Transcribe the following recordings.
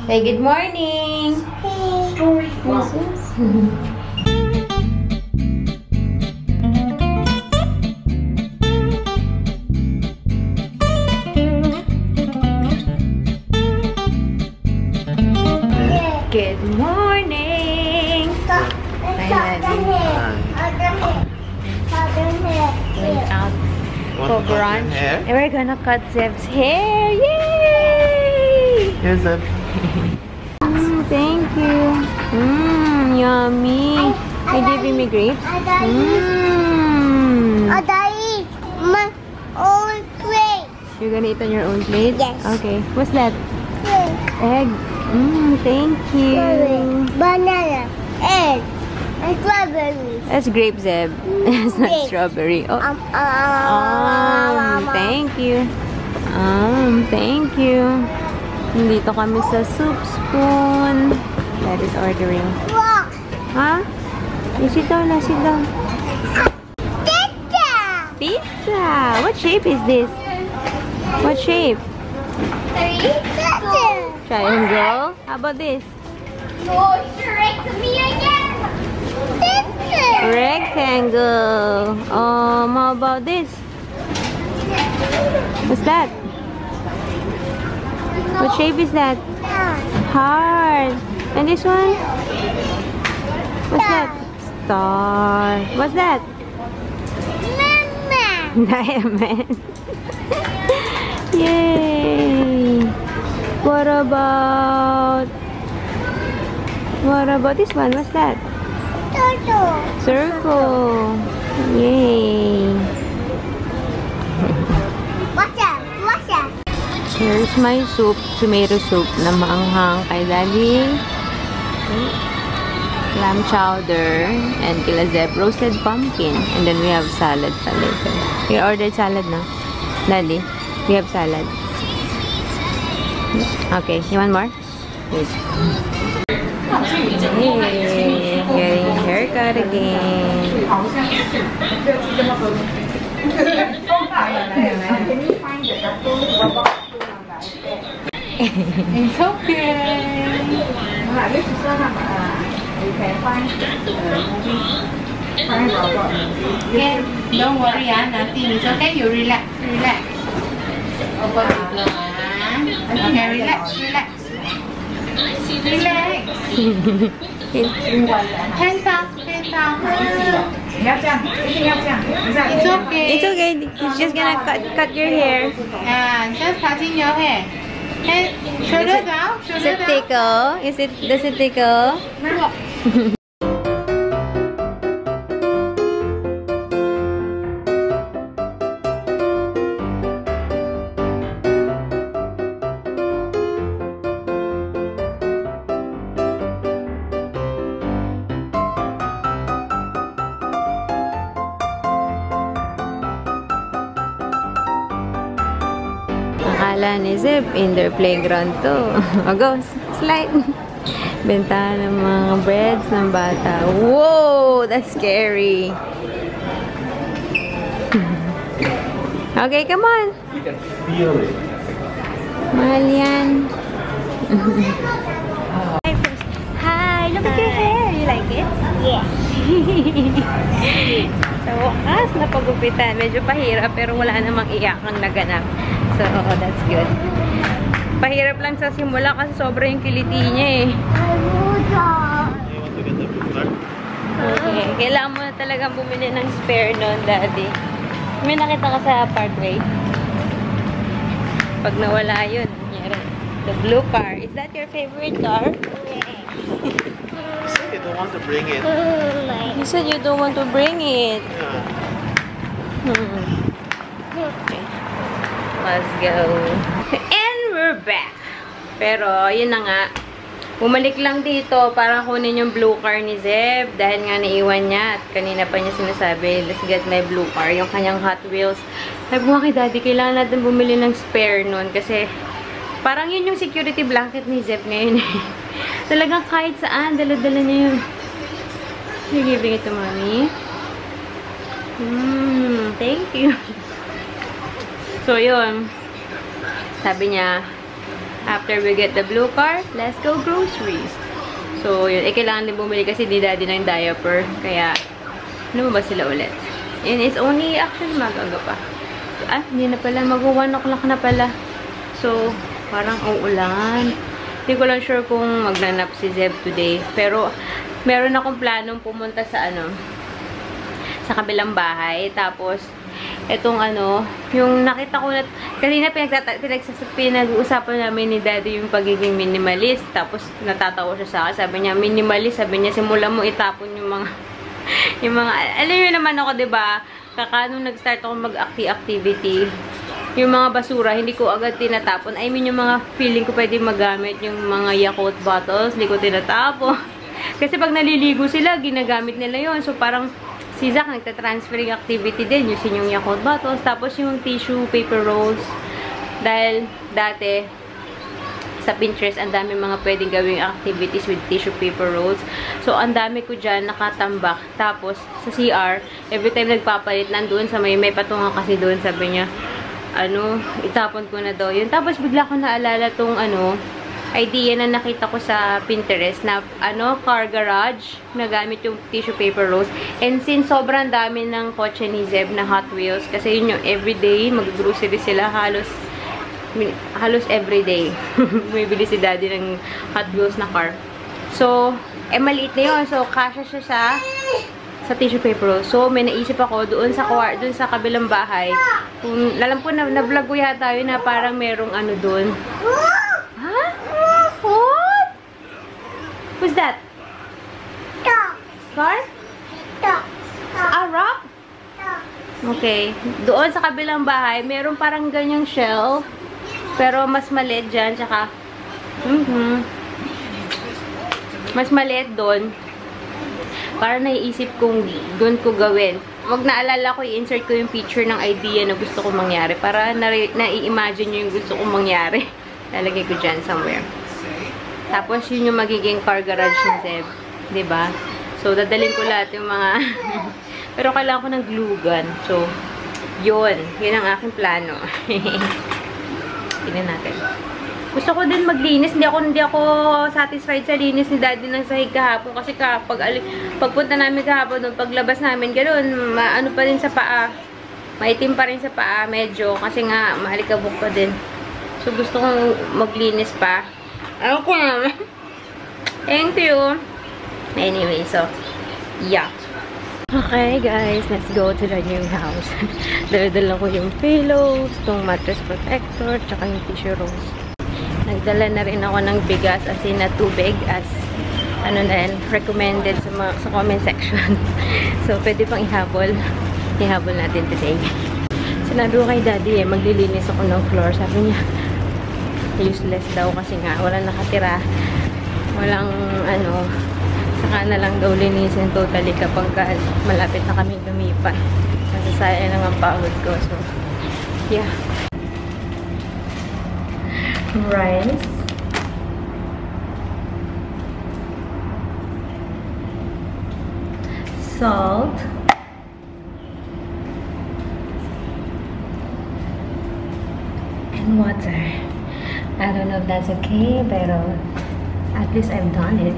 Hey, good morning! Good morning! Going out for brunch. And we're gonna cut Zeb's hair! Yay! Here's Zeb. Thank you. Yummy. Are you giving me grapes? My own plate. You're gonna eat on your own plate? Yes. Okay. What's that? Egg. Thank you. Banana, egg, and strawberry. That's grape, Zeb. It's not strawberry. Oh. Thank you. Thank you. Dito kami sa soup spoon. That is ordering. Walk. Huh? You sit down, sit down. Pizza. Pizza. What shape is this? What shape? Pizza. Triangle. How about this? No, straight to me again. Pizza. Rectangle. How about this? What's that? What shape is that? Heart. And this one? What's that? Star. What's that? Mama. Diamond. Yay! What about this one? What's that? Turtle. Circle. Yay! What's that? What's that? Here's my soup, tomato soup na maanghang kay Daddy. Lamb chowder and kila Zeb roasted pumpkin. And then we have salad pa later. You ordered salad na? Daddy, we have salad. Okay, you want more? Good. Hey, getting a haircut again. It's okay. Okay, don't worry, nothing. It's okay. You relax, relax. Okay, relax, relax. Relax. Hands up, hands up. It's okay. It's okay. He's just gonna cut your hair. Just cutting your hair. Head, shoulder down, Does shoulder it down. tickle? Does it tickle? Akala ni Zeb, indoor playground to. O go, slide. Bentahan ng mga breads ng bata. Whoa! That's scary. Okay, come on. You can feel it. Mahal yan. Hi! Look at your hair. You like it? Yeah. Sa wakas, napagupitan. Medyo pahirap, pero wala namang iyakang naganap. So, that's good. Pahirap lang sa simula kasi sobra yung kiliti niya eh. Okay. Kailangan mo na talagang bumili ng spare nun, Daddy. May nakita ka sa Parkway. Pag nawala yun, the blue car. Is that your favorite car? You said you don't want to bring it. You said you don't want to bring it. Yeah. Okay. Let's go. And we're back. Pero, yun na nga. Bumalik lang dito para kunin yung blue car ni Zeb. Dahil nga naiwan niya. At kanina pa niya sinasabi, let's get my blue car. Yung kanyang Hot Wheels. Sabi mo kay Daddy, kailangan natin bumili ng spare nun. Kasi, parang yun yung security blanket ni Zeb ngayon. Talagang kahit saan, dala-dala niya yun. You're giving it to Mommy? Thank you. So, yun. Sabi niya, After we get the blue car, let's go groceries. So, yun. Kailangan din bumili kasi di daddy ng diaper. Kaya, lumabas sila ulit. And it's only, actually, magaga pa. Hindi na pala. Mag-1 o'clock na pala. So, parang uulan. Hindi ko lang sure kung magnanap si Zeb today. Pero, meron akong planong pumunta sa sa kabilang bahay. Tapos, etong yung nakita ko na, kanina pinag-uusapan namin ni Daddy yung pagiging minimalist. Tapos, natatawa siya sa akin. Sabi niya, minimalist. Sabi niya, simulan mo itapon yung mga, alam niyo naman ako, diba? Nung nag-start ako mag-activity, yung mga basura, hindi ko agad tinatapon. I mean, yung mga feeling ko pwede magamit, yung mga Yakult bottles, hindi ko tinatapon. Kasi pag naliligo sila, ginagamit nila yon. So, parang si Zach, nagta-transferring activity din. Yung Yakult bottles. Tapos, yung tissue paper rolls. Dahil, dati, sa Pinterest, ang dami mga pwedeng gawing activities with tissue paper rolls. So, ang dami ko dyan, nakatambak. Tapos, sa CR, every time nagpapalit, nandoon sa may patungan kasi doon, sabi niya, itapon ko na daw yun. Tapos, bigla ko naalala tong, idea na nakita ko sa Pinterest na, car garage, na gamit yung tissue paper rolls. And since sobrang dami ng kotse ni Zeb na Hot Wheels, kasi yun yung everyday, mag-grocery sila halos everyday. Bumibili si Daddy ng Hot Wheels na car. So, maliit na yun. So, kasya siya sa tissue paper roll. So, may naisip ako doon sa kabilang bahay. Kung alam ko na vlog ko yata yun na parang merong doon. Ha? What? What's that? Car? Rock? Okay. Doon sa kabilang bahay, meron parang ganyang shell. Pero mas maliit dyan. Tsaka, mas maliit doon. Para naiisip kong doon ko gawin. Wag naalala ko, i-insert ko yung picture ng idea na gusto kong mangyari. Para na-i-imagine nyo yung gusto kong mangyari. Lalagay ko dyan somewhere. Tapos, yun yung magiging car garage ni Zeb. Diba? So, dadalhin ko lahat yung mga... Pero kailangan ko ng glue gun. So, yun. Yun ang aking plano. Tingnan natin. Gusto ko din maglinis. Hindi ako satisfied sa linis ni Daddy ng sahig kahapon. Kasi pagpunta namin kahapon doon, paglabas namin, ganoon, pa rin sa paa. Maitim pa rin sa paa, medyo. Kasi nga, mahalikabok pa din. So, gusto kong maglinis pa. Ano ko naman? Thank you. Anyway, so, yeah. Okay, guys. Let's go to the new house. Dala-dala ko yung pillows, itong mattress protector, tsaka yung tissue rolls. Nagdala na rin ako ng bigas as in na tubig as recommended sa comment section. So, pwede pang ihabol. Ihabol natin today. Sinabi ko kay Daddy maglilinis ako ng floor. Sabi niya, useless daw kasi nga, walang nakatira. Walang, saka na lang daw linisin totally kapag malapit na kami lumipat. Masasaya lang ang pagod ko. So, yeah. Rice. Salt. And water. I don't know if that's okay, but at least I've done it.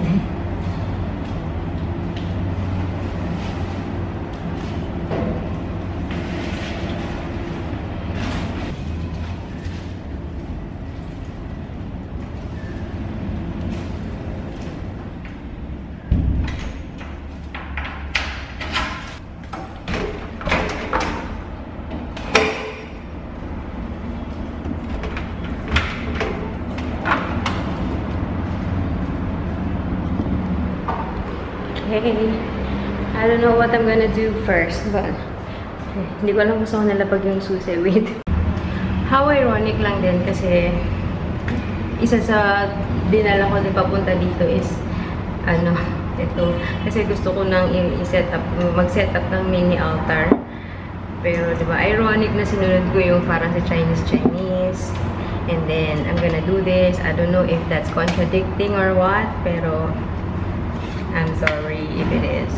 Okay. I don't know what I'm gonna do first, but hindi ko alam kung saan ko nalapag yung susi with. How ironic lang din kasi isa sa dinala ko din papunta dito is ito. Kasi gusto ko nang mag-set up ng mini altar. Pero diba, ironic na sinunod ko yung parang sa Chinese. And then, I'm gonna do this. I don't know if that's contradicting or what, pero I'm sorry if it is.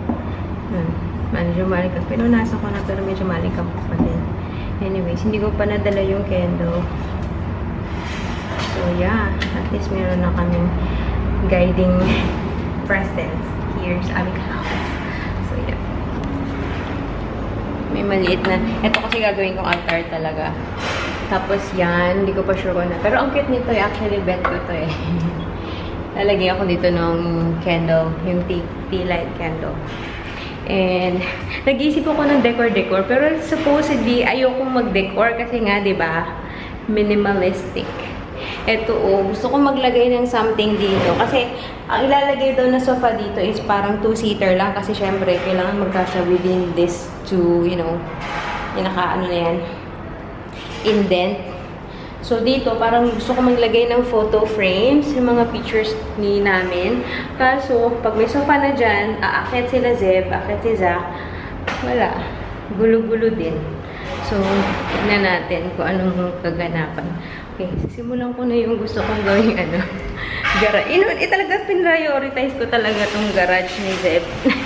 Medyo malikap. Pinunasan ko na pero medyo malikap pa din. Anyways, hindi ko pa nadala yung candle. So, So, yeah. At least meron na kaming guiding presence here sa aming house. So, yeah. May maliit na. Ito kasi gagawin kong altar talaga. Tapos yan, hindi ko pa sure kung na. Pero ang cute nito, actually, bet ko to eh. Lalagyan ako dito ng candle, yung tea light candle. And, nag-iisip ako ng decor. Pero supposedly, ayokong mag-decor kasi nga, di ba, minimalistic. Ito, gusto ko maglagay ng something dito. Kasi, ang ilalagay daw na sofa dito is parang 2-seater lang. Kasi, syempre, kailangan magkasya within this to, you know, yung naka-ano na yan, indent. So, dito, parang gusto ko maglagay ng photo frames, yung mga pictures namin. Kaso, pag may sofa na dyan, aakyat sila Zeb, aakyat si Zach, wala. Gulo-gulo din. So, tignan natin kung anong kaganapan. Okay, simulan ko na yung gusto kong gawing garage. Talaga pinrioritize ko talaga tong garage ni Zeb.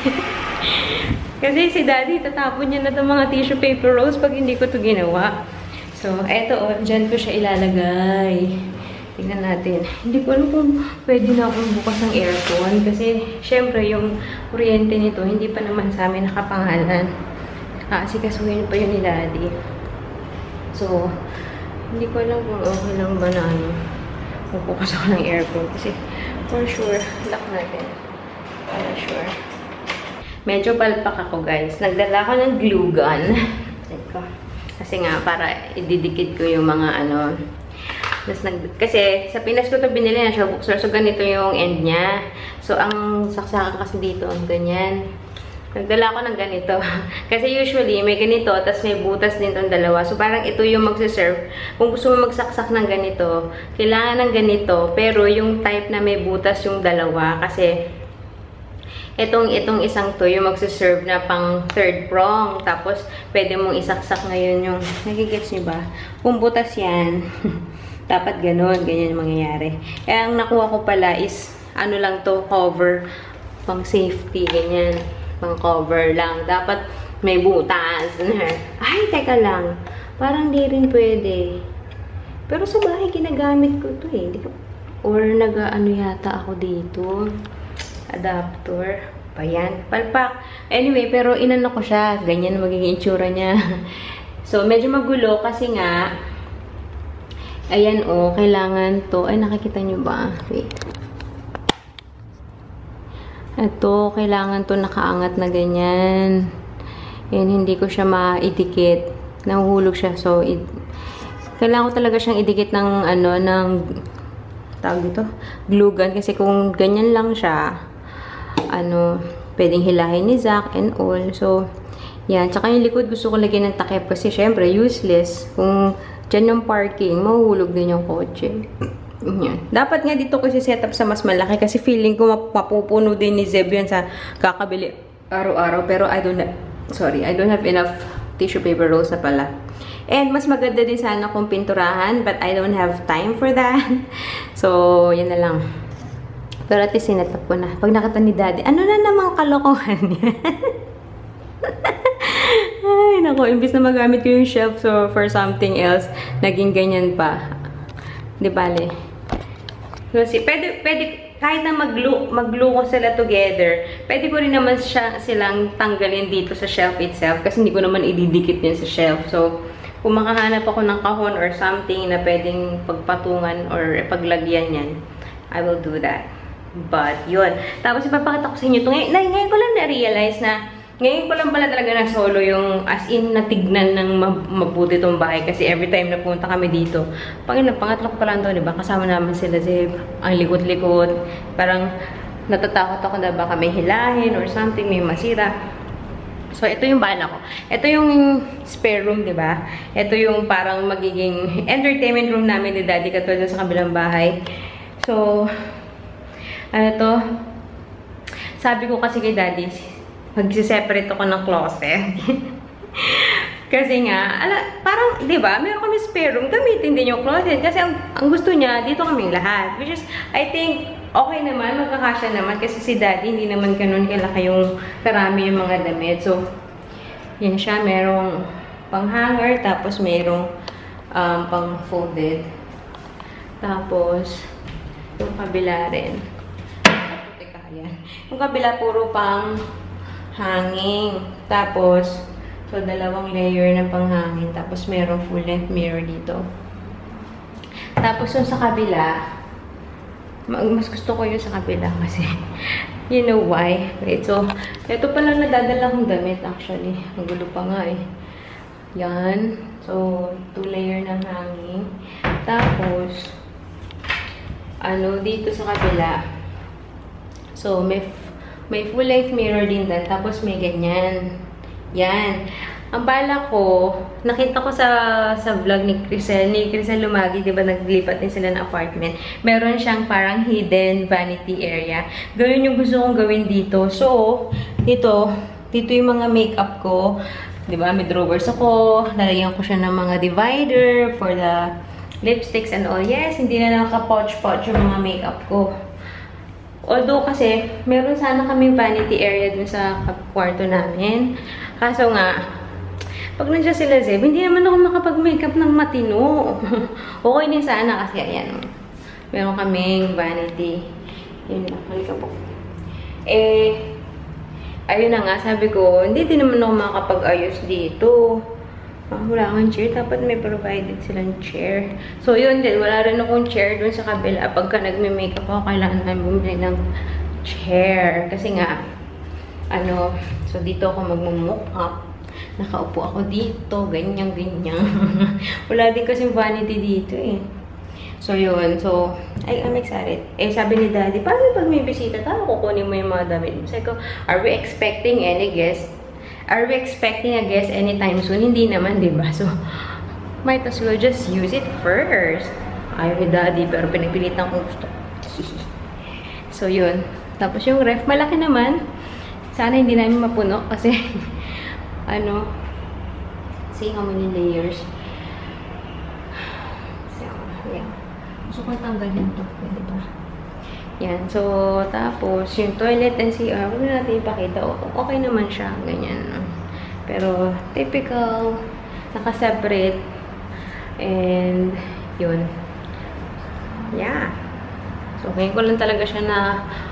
Kasi si Daddy, tatapon niya na itong mga tissue paper rolls pag hindi ko ito ginawa. So, eto, dyan ko siya ilalagay. Tingnan natin. Hindi ko alam kung pwede na akong bukas ng aircon. Kasi, syempre, yung kuryente nito, hindi pa naman sa amin nakapangalan. Asikasuhin pa yun ni Daddy. So, hindi ko alam kung okay lang ba na magbukas ako ng aircon. Kasi, for sure, lock natin. Para sure. Medyo palpak ako, guys. Nagdala ako ng glue gun. Kasi nga, para ididikit ko yung mga kasi sa Pinas ko ito binili na siya bookstore. So, ganito yung end niya. So, ang saksakan kasi dito, ganyan. Nagdala ko ng ganito. Kasi usually, may ganito, tapos may butas din itong dalawa. So, parang ito yung magsiserve. Kung gusto mo magsaksak ng ganito, kailangan ng ganito. Pero yung type na may butas yung dalawa. Kasi, itong isang to, yung magsiserve na pang third prong. Tapos, pwede mong isaksak ngayon yung, nagigets nyo ba? Kung butas yan, dapat ganun, ganyan yung mangyayari. Kaya ang nakuha ko pala is, ano lang to, cover, pang safety, ganyan. Pang cover lang. Dapat may butas. Ay, teka lang. Parang di rin pwede. Pero sa bahay, ginagamit ko to eh. Or nag-ano yata ako dito. Adapter. Pa yan. Palpak. Anyway, pero inano ko siya. Ganyan magiging itsura niya. So, medyo magulo kasi nga, ayan kailangan to. Ay, nakikita nyo ba? Wait. Ito, kailangan to nakaangat na ganyan. And hindi ko siya maidikit. Nahuhulog siya. So, kailangan ko talaga siyang idikit ng, ng, tawag dito, glue gun. Kasi kung ganyan lang siya, pwedeng hilahin ni Zach and all. So, yan. Tsaka yung likod gusto ko lagyan ng takip kasi syempre, useless. Kung dyan yung parking, mahuhulog din yung kotse. Yan. Dapat nga dito ko si-set up sa mas malaki kasi feeling ko mapupuno din ni Zeb yan sa kakabili araw-araw. Pero I don't have enough tissue paper rolls na pala. And mas maganda din sana kung pinturahan, but I don't have time for that. So, yan na lang. Pero at least sinet up ko na. Pag nakita ni Daddy, ano na namang kalokohan yan? Ay, naku, imbis na magamit ko yung shelf for something else, naging ganyan pa. Di bale. Kasi, pwede, kahit na mag-glue ko sila together, pwede ko rin naman silang tanggalin dito sa shelf itself kasi hindi ko naman ididikit yun sa shelf. So, kung makahanap ako ng kahon or something na pwedeng pagpatungan or paglagyan yan, I will do that. But, yun. Tapos, ipapakita ko sa inyo ito. Ngayon ko lang na-realize na ngayon ko lang pala talaga na solo yung as in natignan ng mabuti itong bahay kasi every time na punta kami dito. Pangatlo ko pala ito, diba? Kasama namin sila Zeb. Ang likot-likot. Parang natatakot ako na baka may hilahin or something, may masira. So, ito yung bala ko. Ito yung spare room, diba? Ito yung parang magiging entertainment room namin ni Daddy katulad sa kabilang bahay. So, ano to? Sabi ko kasi kay Daddy, magsiseparate ako ng closet. Kasi nga, parang, di ba, meron kami spare room, gamitin din yung closet. Kasi ang gusto niya, dito kaming lahat. Which is, I think, okay naman, magkakasya naman. Kasi si Daddy, hindi naman ganun kalaki yung karami yung mga damit. So, yan siya, merong pang-hanger, tapos merong pang-folded. Tapos, yung kabila rin. Yung kabila puro pang hanging. Tapos, so, 2 layer ng panghangin. Tapos, merong full-length mirror dito. Tapos, yung sa kabila, mas gusto ko yung sa kabila kasi, you know why? Right? So, ito pala nadadala kong damit actually. Magulo pa nga eh. Yan. So, 2 layer ng hanging. Tapos, dito sa kabila, so, may full-length mirror din din. Tapos, may ganyan. Yan. Ang bala ko, nakita ko sa vlog ni Crisel Lumagi, diba naglipat din sila ng apartment. Meron siyang parang hidden vanity area. Gawin yung gusto kong gawin dito. So, dito yung mga makeup ko. Diba, may drawers ako. Lalagyan ko siya ng mga divider for the lipsticks and all. Yes, hindi na nakaka-pouch-pouch yung mga makeup ko. Although kasi, meron sana kaming vanity area dun sa kwarto namin. Kaso nga, pag nandiyan sila Zeb, hindi naman ako makapag-makeup ng matino. Okay din sana kasi ayan. Meron kaming vanity. Yun na, halika po. Ayun na nga, sabi ko, hindi din naman ako makapag-ayos dito. Wala akong chair. Dapat may provided silang chair. So, yun din. Wala rin akong chair dun sa kabila. Pagka nagme-makeup ako, kailangan namin bumili ng chair. Kasi nga, so dito ako magmumukap. Nakaupo ako dito. Ganyan. Wala din kasi vanity dito eh. So, yun. So, I'm excited. Sabi ni Daddy, paano pag may bisita tayo, kukunin mo yung mga damit? Sabi ko, are we expecting any guest? Are we expecting a guest anytime soon? Hindi naman, diba? So, might as well just use it first. Ayaw ni Daddy, pero pinagpilitan kung gusto. So, yun. Tapos yung ref, malaki naman. Sana hindi namin mapuno kasi, see how many layers. So, yeah. Gusto ko tanggalin to. Diba? Yan. So, tapos, yung toilet and CR, huwag na natin ipakita. Okay naman siya. Ganyan. Pero, typical, nakaseparate. And, yun. Yeah. So, ngayon ko lang talaga siya na,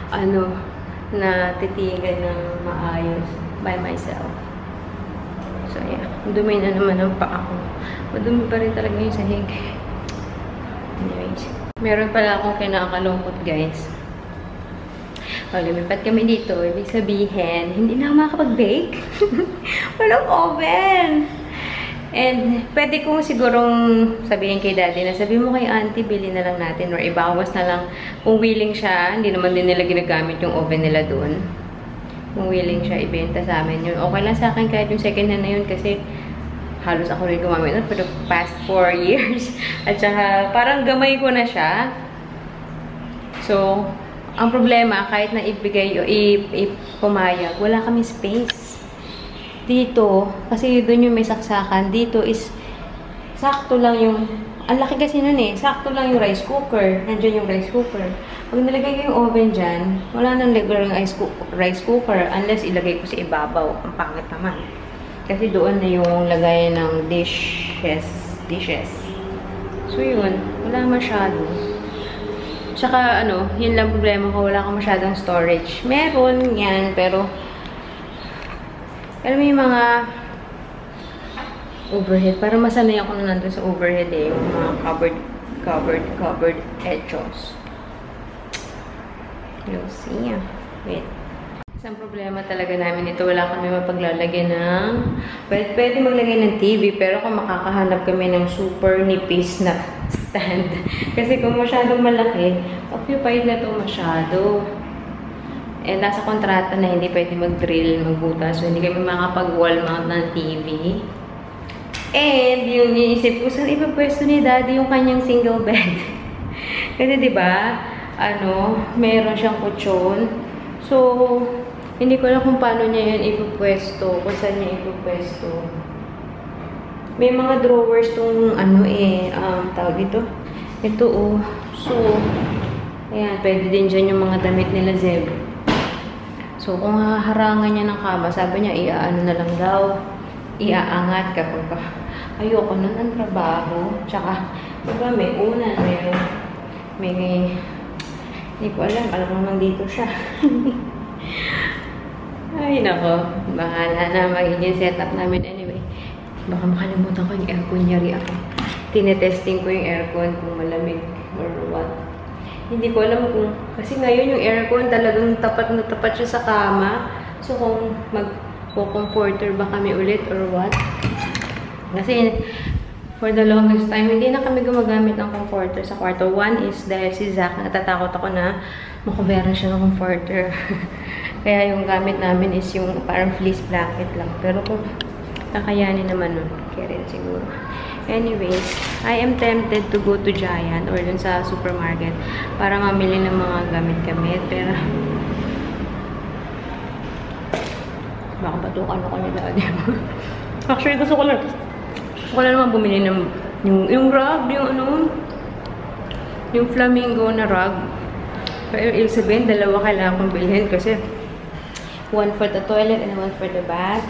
na titigan ng maayos by myself. So, yeah. Dumi na naman ang paa ko. Madumi pa rin talaga yung sahig. Anyways. Meron pala akong kinakalungkot, guys. Pag lumipat kami dito, ibig sabihin, hindi na ako makakapag-bake. Walang oven. And, pwede kong sigurong sabihin kay Daddy na sabihin mo kay Auntie, bili na lang natin or ibawas na lang kung willing siya. Hindi naman din nila ginagamit yung oven nila doon. Kung willing siya, ibenta sa amin yun. Okay lang sa akin kahit yung second hand na yun kasi halos ako rin gumamit na for the past 4 years. At saka, parang gamay ko na siya. So, ang problema, kahit na ibigay o pumayag, wala kami space. Dito, kasi doon yung may saksakan. Dito is, sakto lang yung, ang laki kasi nun eh, sakto lang yung rice cooker. Nandiyan yung rice cooker. Pag nilagay ko yung oven dyan, wala nang regular rice cooker unless ilagay ko sa ibabaw. Ang pangit naman. Kasi doon na yung lagay ng dishes. So, yun. Wala masyado. Tsaka, yun lang problema ko. Wala ka masyadong storage. Meron yan, pero alam mo yung mga overhead. Para masanay ako na nandun sa overhead eh. Yung mga covered edges. You'll see. Wait. Isang problema talaga namin ito, wala kami mapaglalagyan ng... Pwede maglagay ng TV, pero kung makakahanap kami ng super nipis na stand. Kasi kung masyadong malaki, occupied na ito masyado. And nasa kontrata na hindi pwede mag-drill, magbutas. So, hindi kami makapag-wall mount ng TV. And yung iniisip ko, saan ipapwesto ni Daddy yung kanyang single bed? Kasi diba, meron siyang kutsyon. So, hindi ko alam kung paano niya yun ipupwesto, kung saan niya ipupwesto. May mga drawers tong tawag dito. Ito So, ayan, pwede din dyan yung mga damit nila Zeb. So, kung haharangan niya ng kama, sabi niya, na lang daw, iaangat kapag ayoko na ng trabaho. Tsaka, diba, may unan, meron Hindi ko alam. Alam mo nandito siya. Ay, nako. Bahala na magiging setup namin. Anyway, baka makalimutan ko yung aircon. Yari ako. Tinetesting ko yung aircon kung malamig or what. Hindi ko alam kung... Kasi ngayon yung aircon talagang tapat na tapat siya sa kama. So, kung magpo-comforter ba kami ulit or what. Kasi, for the longest time, hindi na kami gumagamit ng comforter sa kwarto. One is dahil si Zach, natatakot ako na makubera siya ng comforter. Kaya yung gamit namin is yung parang fleece blanket lang. Pero kung kakayanin naman nun, kaya rin siguro. Anyways, I am tempted to go to Giant or dun sa supermarket para mamili ng mga gamit-gamit. Pero, baka batukan ako ni Daddy. Actually, gusto ko lang naman bumili ng yung rug, yung flamingo na rug. Pero ibig sabihin, dalawa kailangan kong bilhin kasi one for the toilet and one for the bath.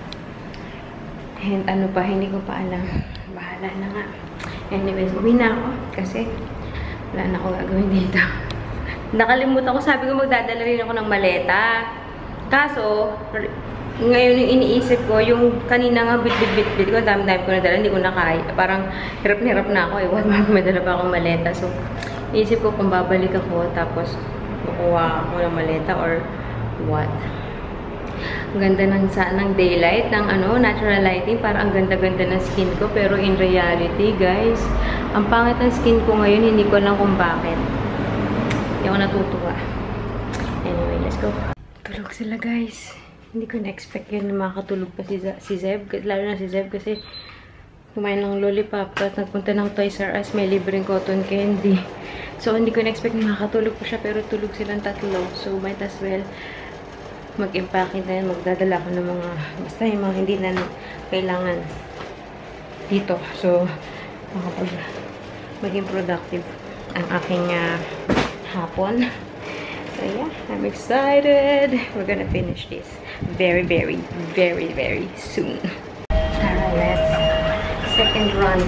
And ano pa, hindi ko pa alam. Bahala na nga. Anyways, uwi na ako kasi wala na ako gagawin dito. Nakalimutan ko, sabi ko magdadala rin ako ng maleta. Kaso, ngayon yung iniisip ko, yung kanina nga bit-bit ko, dami-dami ko nadala, hindi ko na kaya. Parang hirap na ako eh. May dala pa akong maleta. So, iisip ko kung babalik ako, tapos kukuha ako ng maleta or what. Ang ganda ng daylight, ng natural lighting. Parang ang ganda-ganda ng skin ko. Pero in reality, guys, ang pangit ng skin ko ngayon, hindi ko alam kung bakit. Hindi ako natutuwa. Anyway, let's go. Tulog sila, guys. Hindi ko na-expect yun na makakatulog pa si Zeb. Lalo na si Zeb kasi kumain ng lollipop. Tapos nagpunta ng Toys R Us. May libreng cotton candy. So, hindi ko na-expect na makakatulog pa siya. Pero tulog silang tatlo. So, might as well mag-impacking na yun. Magdadala ko ng mga basta yung mga hindi na kailangan dito. So, maging productive ang aking hapon. So, yeah. I'm excited. We're gonna finish this very, very, very, very soon. Tara, let's second run.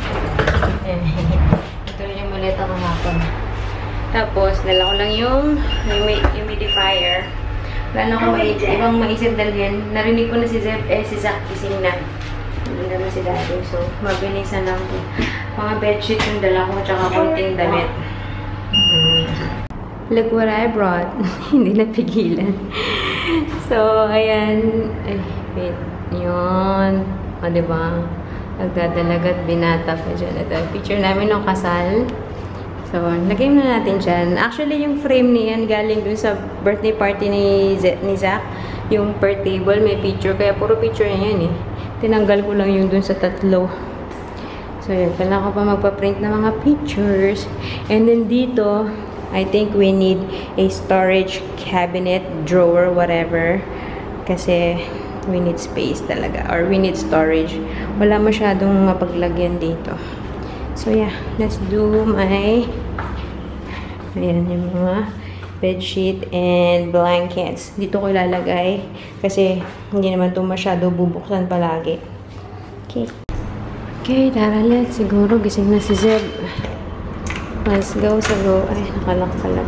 Ito rin yung maleta ng hapon. Tapos, dala ko lang yung humidifier. Wala na akong ibang maisip dalhin. Narinig ko na si Zeb, si Zach gising na. Hindi naman si Daddy. So, mabilisan lang po. Mga bedsheet yung dala ko, tsaka konting damit. Look what I brought. Hindi napigilan. So, ayan. Ay, wait. Yun. O, diba? Nagdadalagat binata pa dyan. Ito, picture namin ng kasal. So, lagay na natin dyan. Actually, yung frame niyan galing dun sa birthday party ni Zach. Yung per table, may picture. Kaya puro picture niya yan eh. Tinanggal ko lang yung dun sa tatlo. So, yun. Kailangan ko pa magpa-print ng mga pictures. And then dito, I think we need a storage cabinet, drawer, whatever. Kasi we need space talaga. Or we need storage. Wala masyadong mapaglagyan dito. So yeah, let's do my ayan yung mga bedsheet and blankets. Dito ko ilalagay kasi hindi naman ito masyado bubuksan palagi. Okay. Okay, tara, let's. Siguro gising na si Zeb. Let's go sa go. Ay, nakalak pala.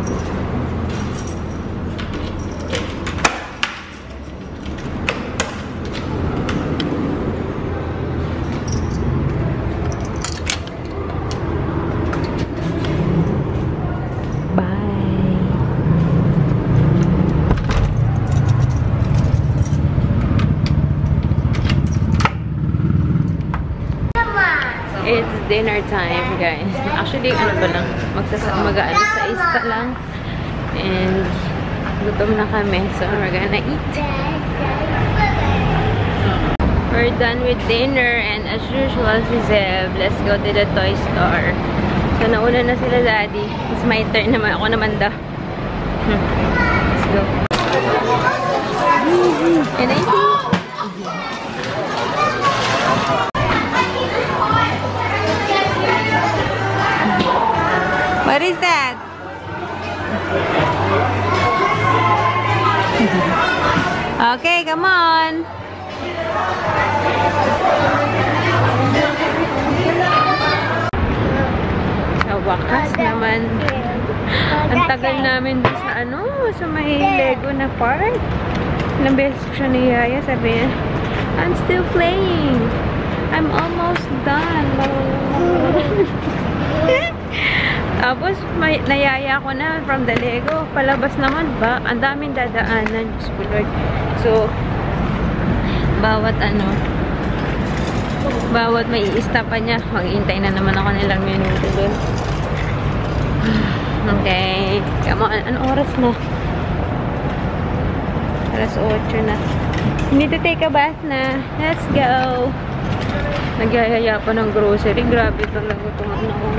It's dinner time, guys. Actually, ano ba lang, mag-aano sa isa lang. And gutom na kami. So, we're gonna eat. We're done with dinner. And as usual, si Zeb, let's go to the toy store. So, nauna na sila, Daddy. It's my turn naman. Ako naman daw. Let's go. And I see. What is that? Okay, come on. So, wakas naman. Ang tagal namin doon sa sa may Lego na park. Ilang beses ko siya niyaya, sabi niya, I'm still playing. I'm almost done. Tapos, nayaya ko na from the Lego. Palabas naman ba? Ang daming dadaanan. Diyos ko, Lord. So, bawat may i-stopan niya. Mag-iintay na naman ako nilang minuto doon. Okay. Come on. Anong oras na? Alas 8 na. You need to take a bath na. Let's go. Nagyayaya pa ng grocery. Grabe talaga itong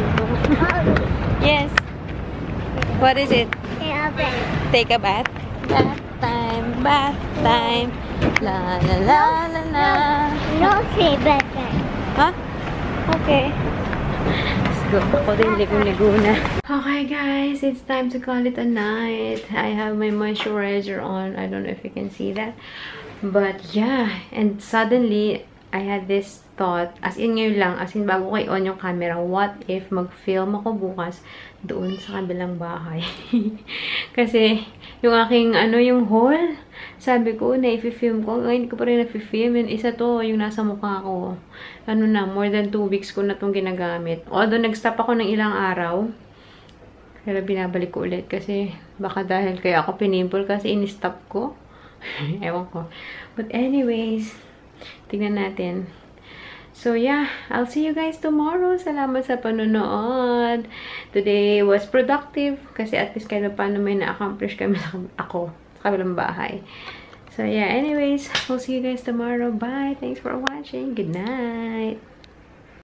Yes. What is it? Take a bath. Bath time. Bath time. La la la la la. No, say better. Huh? Okay. Let's go. Ako din ligo-ligo na. Okay guys, it's time to call it a night. I have my moisturizer on. I don't know if you can see that. But yeah, and suddenly, I had this thought, as in ngayon lang, as in bago ko i-on yung camera, what if mag-film ako bukas doon sa kabilang bahay? Kasi, yung aking, yung haul, sabi ko, na-film ko, ngayon ko pa rin na-film, yun, isa to, yung nasa mukha ko. More than 2 weeks ko na itong ginagamit. Although, nag-stop ako ng ilang araw, pero binabalik ko ulit kasi, baka dahil kaya ako pinimple kasi in-stop ko. Ewan ko. But anyways, tingnan natin. So yeah, I'll see you guys tomorrow. Salamat sa panonood. Today was productive kasi at least kahit paano may na-accomplish kami sa kabilang bahay. So yeah, anyways, we'll see you guys tomorrow. Bye. Thanks for watching. Good night.